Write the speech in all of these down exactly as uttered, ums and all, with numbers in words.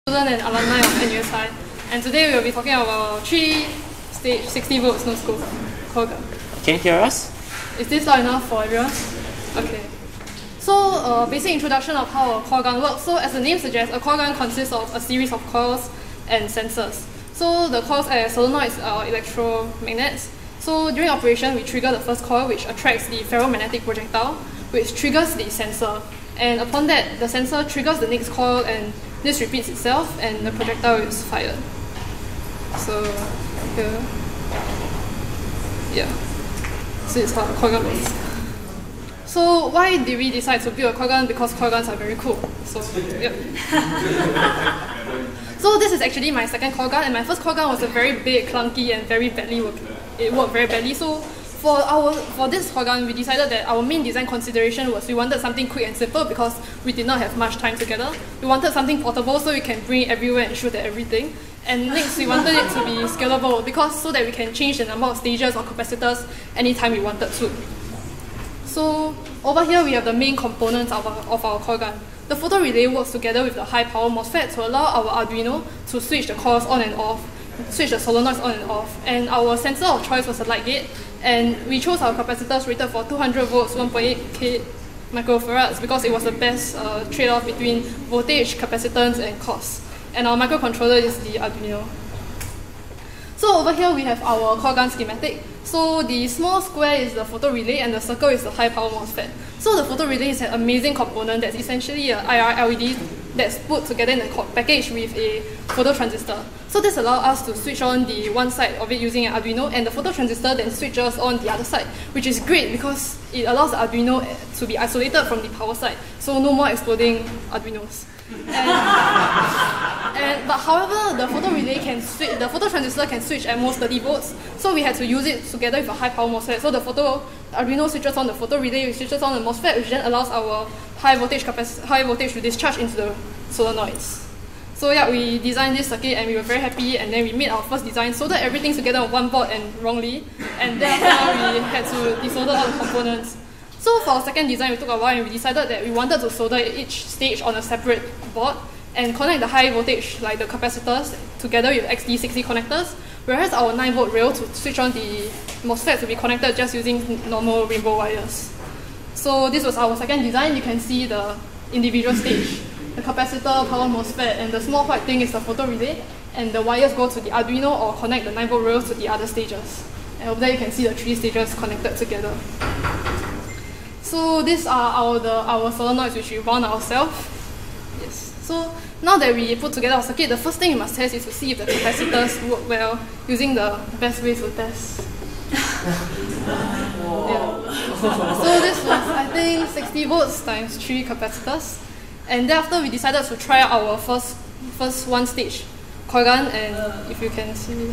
Student and alumni of N U S High, and today we will be talking about three stage sixty volts no scope coil gun. Can you hear us? Is this loud enough for everyone? Okay. So, uh, basic introduction of how a coil gun works. So, as the name suggests, a coil gun consists of a series of coils and sensors. So, the coils are solenoids or electromagnets. So, during operation, we trigger the first coil, which attracts the ferromagnetic projectile, which triggers the sensor. And upon that, the sensor triggers the next coil, and this repeats itself, and the projectile is fired. So, here, yeah. So, it's how a coil gun works. So why did we decide to build a coil gun? Because coil guns are very cool. So, yeah. So this is actually my second coil gun, and my first coil gun was a very big, clunky, and very badly working. It worked very badly. So for our for this coil gun, we decided that our main design consideration was we wanted something quick and simple because we did not have much time together. We wanted something portable so we can bring it everywhere and shoot at everything. And next, we wanted it to be scalable because so that we can change the number of stages or capacitors anytime we wanted to. So over here we have the main components of our, of our coil gun. The photo relay works together with the high power MOSFET to allow our Arduino to switch the coils on and off, switch the solenoids on and off. And our sensor of choice was a light gate, and we chose our capacitors rated for two hundred volts, one point eight K microfarads because it was the best uh, trade-off between voltage, capacitance, and cost. And our microcontroller is the Arduino. So over here we have our coil gun schematic. So the small square is the photo relay and the circle is the high power MOSFET. So the photo relay is an amazing component that's essentially an I R L E D that's put together in a package with a photo transistor. So this allows us to switch on the one side of it using an Arduino, and the photo transistor then switches on the other side, which is great because it allows the Arduino to be isolated from the power side, so no more exploding Arduinos. And, and, but however, the photo relay can switch, the photo transistor can switch at most thirty volts, so we had to use it together with a high power MOSFET. So the photo Arduino switches on the photo relay, which switches on the MOSFET, which then allows our high voltage capac high voltage to discharge into the solenoids. So yeah, we designed this circuit and we were very happy, and then we made our first design, soldered everything together on one board and wrongly, and then uh, we had to desolder all the components. So for our second design, we took a while and we decided that we wanted to solder each stage on a separate board and connect the high voltage, like the capacitors, together with X D sixty connectors, whereas our nine volt rail to switch on the MOSFET to be connected just using normal rainbow wires. So this was our second design. You can see the individual stage, the capacitor, power MOSFET, and the small white thing is the photo relay, and the wires go to the Arduino or connect the nine volt rails to the other stages. And over there you can see the three stages connected together. So these are our, the, our solenoids which we wound ourselves. Yes. So now that we put together our circuit, the first thing we must test is to see if the capacitors work well using the best way to test. Yeah. So this was, I think, sixty volts times three capacitors. And thereafter we decided to try out our first, first one stage coil gun, and if you can see.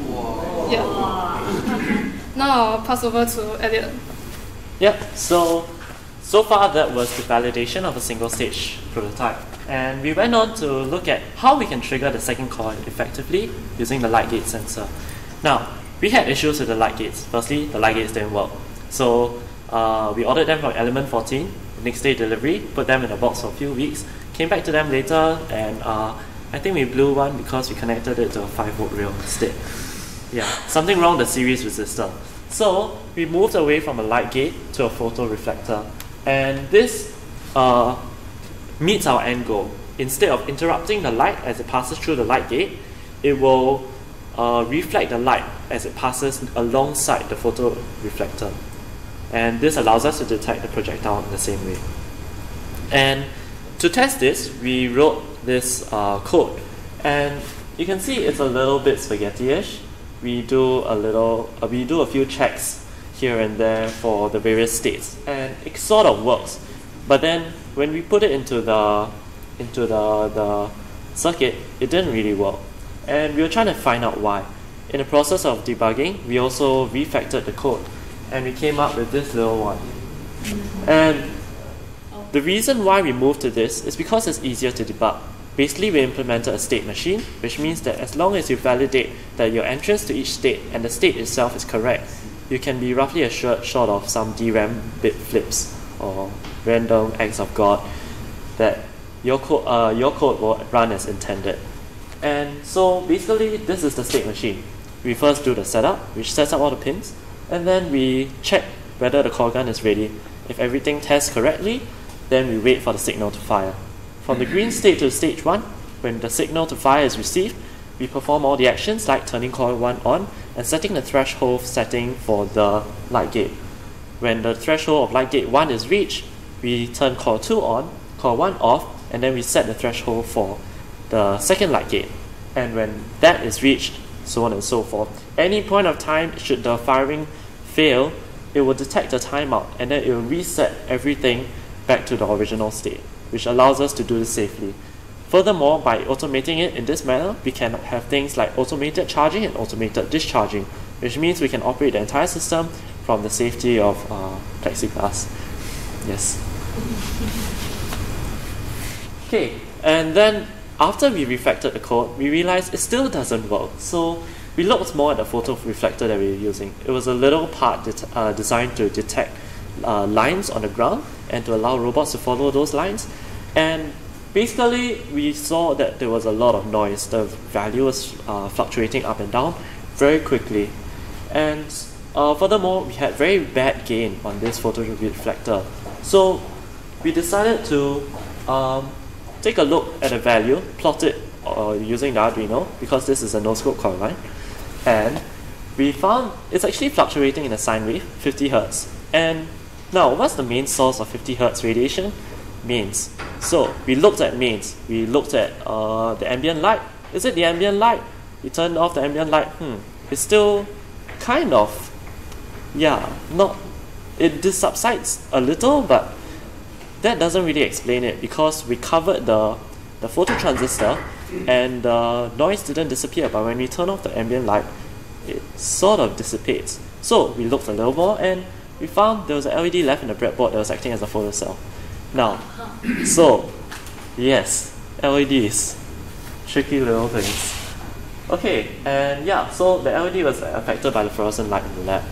Yeah. Now I'll pass over to Elliot. Yep, so, so far that was the validation of a single stage prototype. And we went on to look at how we can trigger the second coil effectively using the light gate sensor. Now, we had issues with the light gates. Firstly, the light gates didn't work. So uh, we ordered them from Element fourteen, next day delivery, put them in a box for a few weeks, came back to them later, and uh, I think we blew one because we connected it to a five volt rail instead. Yeah, something wrong with the series resistor. So we moved away from a light gate to a photo reflector, and this uh, meets our end goal. Instead of interrupting the light as it passes through the light gate, it will uh, reflect the light as it passes alongside the photo reflector, and this allows us to detect the projectile in the same way. And to test this, we wrote this uh, code, and you can see it's a little bit spaghetti-ish. We do a little, uh, we do a few checks here and there for the various states, and it sort of works. But then when we put it into the into the the circuit, it didn't really work, and we were trying to find out why. In the process of debugging, we also refactored the code, and we came up with this little one. And the reason why we moved to this is because it's easier to debug. Basically, we implemented a state machine, which means that as long as you validate that your entrance to each state and the state itself is correct, you can be roughly assured, short of some D RAM bit flips or random acts of God, that your code, uh, your code will run as intended. And so basically, this is the state machine. We first do the setup, which sets up all the pins, and then we check whether the core gun is ready. If everything tests correctly, then we wait for the signal to fire. From the green state to stage one, when the signal to fire is received, we perform all the actions like turning coil one on and setting the threshold setting for the light gate. When the threshold of light gate one is reached, we turn coil two on, coil one off, and then we set the threshold for the second light gate. And when that is reached, so on and so forth. Any point of time, should the firing fail, it will detect a timeout and then it will reset everything back to the original state, which allows us to do this safely. Furthermore, by automating it in this manner, we can have things like automated charging and automated discharging, which means we can operate the entire system from the safety of uh, plexiglass. Yes. Okay, and then after we refactored the code, we realized it still doesn't work. So we looked more at the photo reflector that we were using. It was a little part det uh, designed to detect uh, lines on the ground and to allow robots to follow those lines. And basically, we saw that there was a lot of noise. The value was uh, fluctuating up and down very quickly. And uh, furthermore, we had very bad gain on this photo reflector. So we decided to um, take a look at the value, plot it uh, using the Arduino, because this is a no-scope coil line. And we found it's actually fluctuating in a sine wave, fifty hertz. And now, what's the main source of fifty hertz radiation? Mains. So we looked at mains. We looked at uh, the ambient light. Is it the ambient light? We turned off the ambient light. Hmm. It's still kind of, yeah, not. It subsides a little, but that doesn't really explain it because we covered the the phototransistor and the noise didn't disappear. But when we turn off the ambient light, it sort of dissipates. So we looked a little more and we found there was an L E D left in the breadboard that was acting as a photocell. Now, so, yes, L E Ds, tricky little things. Okay, and yeah, so the L E D was affected by the fluorescent light in the lab.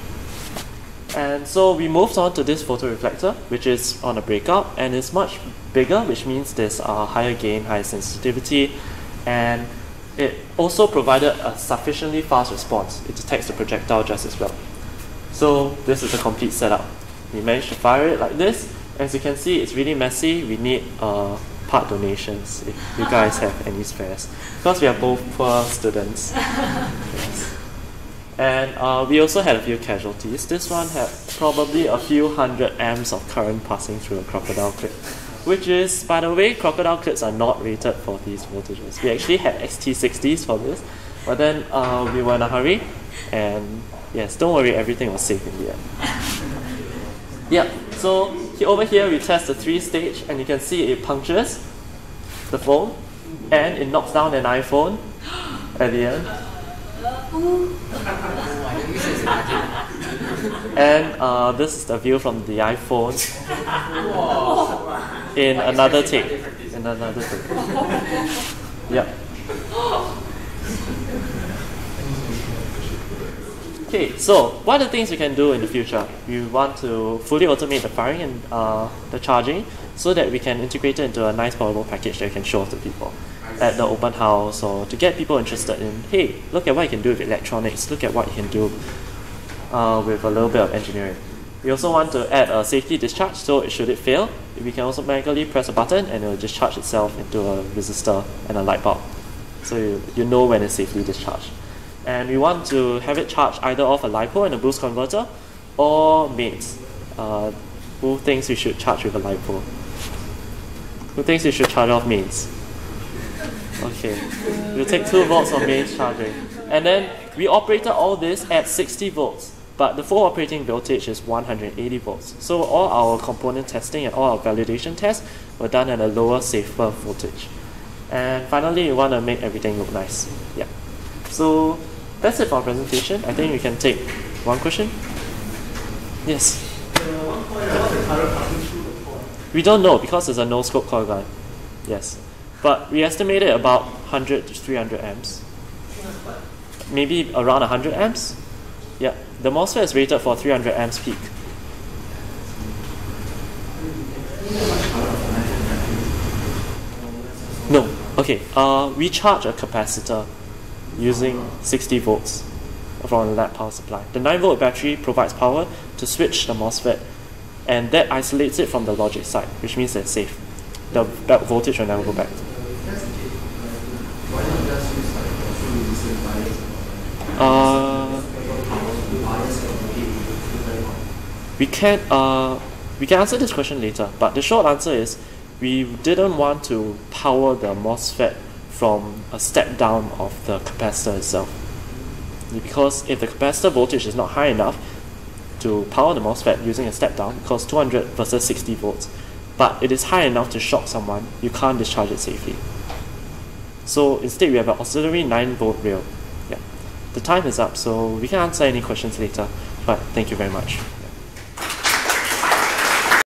And so we moved on to this photoreflector, which is on a breakout, and it's much bigger, which means there's a higher gain, higher sensitivity, and it also provided a sufficiently fast response. It detects the projectile just as well. So this is a complete setup. We managed to fire it like this. As you can see, it's really messy. We need uh, part donations if you guys have any spares, because we are both poor students. Yes. And uh, we also had a few casualties. This one had probably a few hundred amps of current passing through a crocodile clip, which is, by the way, crocodile clips are not rated for these voltages. We actually had X T sixties for this, but then uh, we were in a hurry, and yes, don't worry, everything was safe in the end. Yeah, so here, over here we test the three stage, and you can see it punctures the phone, and it knocks down an iPhone at the end. And uh, this is the view from the iPhone in another take. In another take. Yeah. Okay, so what are the things we can do in the future? We want to fully automate the firing and uh, the charging so that we can integrate it into a nice portable package that we can show to people at the open house, or to get people interested in, hey, look at what you can do with electronics, look at what you can do uh, with a little bit of engineering. We also want to add a safety discharge, so should it fail, we can also manually press a button and it will discharge itself into a resistor and a light bulb. So you, you know when it's safely discharged. And we want to have it charged either off a LiPo and a boost converter, or mains. Uh, who thinks we should charge with a LiPo? Who thinks we should charge off mains? Okay, we'll take two volts of mains charging. And then we operated all this at sixty volts, but the full operating voltage is one hundred eighty volts. So all our component testing and all our validation tests were done at a lower, safer voltage. And finally, we want to make everything look nice. Yeah. So that's it for our presentation. I think we can take one question. Yes? We don't know because it's a no-scope coil gun. Yes. But we estimated about one hundred to three hundred amps. Maybe around one hundred amps? Yeah. The MOSFET is rated for three hundred amps peak. Okay, uh, we charge a capacitor using sixty volts from a lab power supply. The nine volt battery provides power to switch the MOSFET, and that isolates it from the logic side, which means it's safe. The back voltage will never go back. Uh, we can uh, we can answer this question later, but the short answer is we didn't want to power the MOSFET from a step down of the capacitor itself. Because if the capacitor voltage is not high enough to power the MOSFET using a step down, because two hundred versus sixty volts, but it is high enough to shock someone, you can't discharge it safely. So instead we have an auxiliary nine volt rail. Yeah. The time is up, so we can answer any questions later, but thank you very much.